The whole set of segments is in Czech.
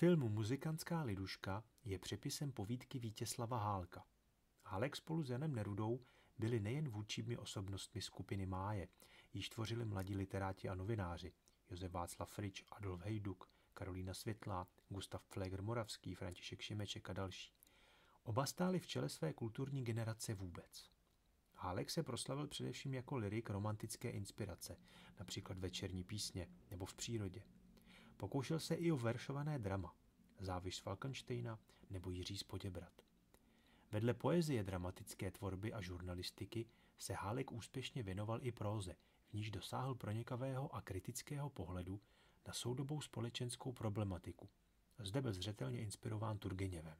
Film Muzikantská liduška je přepisem povídky Vítězslava Hálka. Hálek spolu s Janem Nerudou byli nejen vůdčími osobnostmi skupiny Máje, již tvořili mladí literáti a novináři, Josef Václav Frič, Adolf Hejduk, Karolína Světlá, Gustav Pfléger Moravský, František Šimeček a další. Oba stáli v čele své kulturní generace vůbec. Hálek se proslavil především jako lyrik romantické inspirace, například Večerní písně nebo V přírodě. Pokoušel se i o veršované drama, Záviš z Falkensteina nebo Jiří z Poděbrad. Vedle poezie, dramatické tvorby a žurnalistiky se Hálek úspěšně věnoval i próze, v níž dosáhl pronikavého a kritického pohledu na soudobou společenskou problematiku. Zde byl zřetelně inspirován Turgeněvem.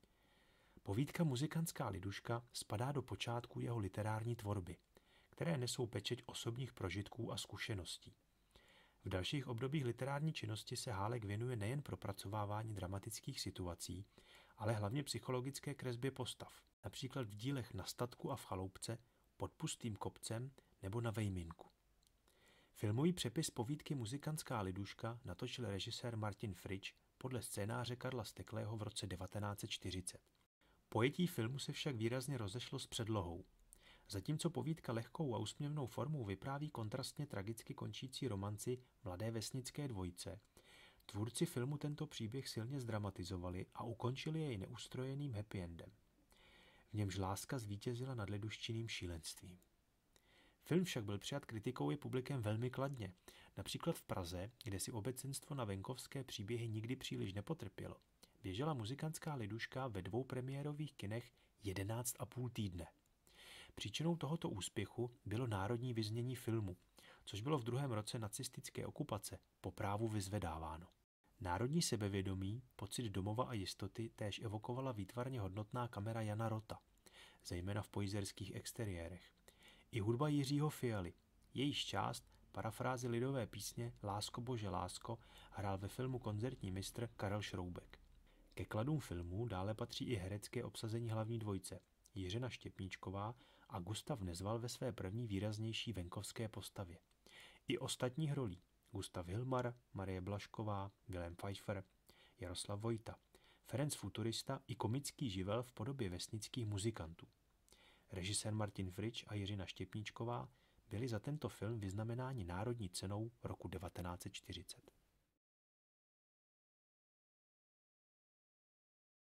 Povídka Muzikantská liduška spadá do počátku jeho literární tvorby, které nesou pečeť osobních prožitků a zkušeností. V dalších obdobích literární činnosti se Hálek věnuje nejen propracovávání dramatických situací, ale hlavně psychologické kresbě postav, například v dílech Na statku a v chaloupce, Pod pustým kopcem nebo Na Vejminku. Filmový přepis povídky Muzikantská liduška natočil režisér Martin Frič podle scénáře Karla Steklého v roce 1940. Pojetí filmu se však výrazně rozešlo s předlohou. Zatímco povídka lehkou a úsměvnou formou vypráví kontrastně tragicky končící romanci mladé vesnické dvojice, tvůrci filmu tento příběh silně zdramatizovali a ukončili jej neustrojeným happy endem. V němž láska zvítězila nad liduščinným šílenstvím. Film však byl přijat kritikou i publikem velmi kladně, například v Praze, kde si obecenstvo na venkovské příběhy nikdy příliš nepotrpělo. Běžela Muzikantská liduška ve 2 premiérových kinech 11,5 týdne. Příčinou tohoto úspěchu bylo národní vyznění filmu, což bylo v 2. roce nacistické okupace po právu vyzvedáváno. Národní sebevědomí, pocit domova a jistoty též evokovala výtvarně hodnotná kamera Jana Rota, zejména v pojizerských exteriérech. I hudba Jiřího Fialy, jejíž část, parafrázi lidové písně Lásko bože lásko, hrál ve filmu koncertní mistr Karel Šroubek. Ke kladům filmu dále patří i herecké obsazení hlavní dvojice, Jiřina Štěpníčková a Gustav Nezval ve své první výraznější venkovské postavě. I ostatních rolí Gustav Hilmar, Marie Blašková, Vilém Pfeiffer, Jaroslav Vojta, Ferenc Futurista i komický živel v podobě vesnických muzikantů. Režisér Martin Frič a Jiřina Štěpníčková byli za tento film vyznamenáni Národní cenou roku 1940.